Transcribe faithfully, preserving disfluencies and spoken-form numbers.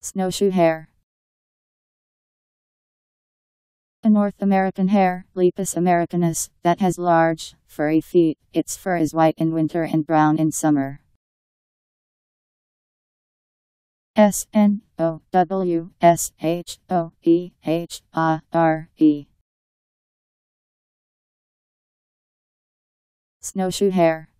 Snowshoe hare. A North American hare, Lepus americanus, that has large, furry feet. Its fur is white in winter and brown in summer. S N O W S H O E H A R E. Snowshoe hare.